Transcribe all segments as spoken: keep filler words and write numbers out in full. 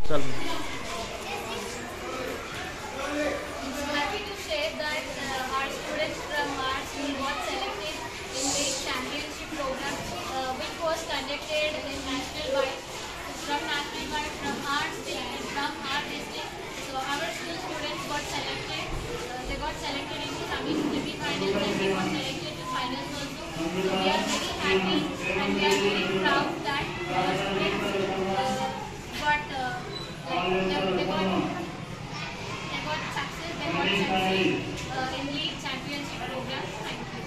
चल Happy to share that uh, our students from our school got selected in the championship program, uh, which was conducted in national wide, from national wide, from our state and from our district. So our school students got selected. Uh, they got selected into coming semi-finals and they got selected to finals also. So we are very happy and we are very proud that our students uh, got uh, like they, they got they got success. They got succeed uh, in league championship program. Thank you.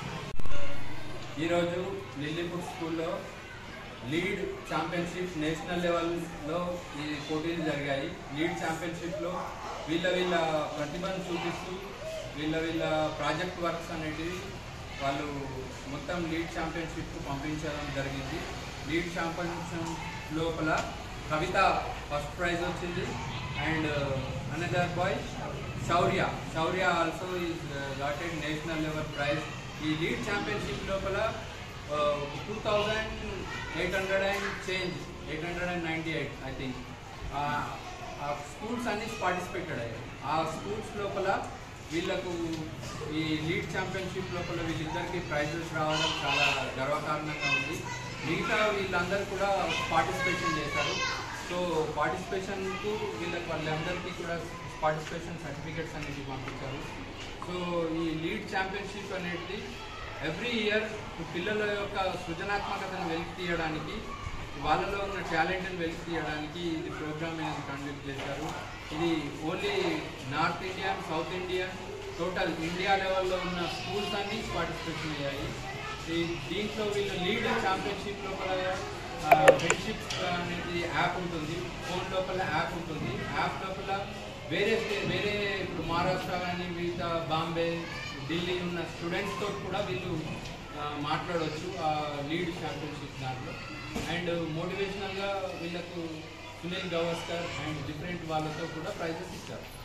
ఈ రోజు Lilliput స్కూల్లో lead championship national లెవెల్లో ఈ పోటీలు జరిగాయి. Lead ఛాంపియన్షిప్లో వీళ్ళ వీళ్ళ ప్రతిభను చూపిస్తూ వీళ్ళ వీళ్ళ ప్రాజెక్ట్ వర్క్స్ అనేటివి వాళ్ళు మొత్తం లీడ్ ఛాంపియన్షిప్కు పంపించడం జరిగింది. లీడ్ ఛాంపియన్షిప్ లోపల కవిత ఫస్ట్ ప్రైజ్ వచ్చింది and another boy Shaurya Shaurya also is gotted national level prize. ఈ లీడ్ ఛాంపియన్షిప్ లోపల two thousand eight hundred and change eight hundred and ninety eight I think ఆ స్కూల్స్ అన్ని పార్టిసిపేటెడ్ అయ్యాయి. ఆ స్కూల్స్ లోపల వీళ్ళకు ఈ లీడ్ ఛాంపియన్షిప్ లోపల వీళ్ళిద్దరికీ ప్రైజెస్ రావడం చాలా గర్వకారణంగా ఉంది. మిగతా వీళ్ళందరూ కూడా పార్టిసిపేషన్ చేశారు. సో పార్టిసిపేషన్కు వీళ్ళకి వాళ్ళందరికీ కూడా పార్టిసిపేషన్ సర్టిఫికెట్స్ అనేవి పంపించారు. సో ఈ లీడ్ ఛాంపియన్షిప్ అనేది ఎవ్రీ ఇయర్ పిల్లల యొక్క సృజనాత్మకతను వెలికి తీయడానికి వాళ్ళలో ఉన్న టాలెంట్ని వెలికి తీయడానికి ఇది ప్రోగ్రామ్ అనేది కండక్ట్ చేశారు. ఇది only north Indian south Indian total India లెవెల్లో ఉన్న స్కూల్స్ అన్నీ పార్టిసిపేషన్ అయ్యాయి. ఈ దీంట్లో వీళ్ళు లీడ్ ఛాంపియన్షిప్ లోపల ఫ్రెండ్షిప్ అనేది యాప్ ఉంటుంది, ఫోన్ లోపల యాప్ ఉంటుంది. యాప్ లోపల వేరే వేరే ఇప్పుడు మహారాష్ట్ర కానీ మిగతా బాంబే ఢిల్లీ ఉన్న స్టూడెంట్స్తో కూడా వీళ్ళు మాట్లాడవచ్చు ఆ లీడ్ ఛాంపియన్షిప్ దాంట్లో. అండ్ మోటివేషనల్గా వీళ్ళకు సునీల్ గవాస్కర్ అండ్ డిఫరెంట్ వాళ్ళతో కూడా ప్రైజెస్ ఇచ్చారు.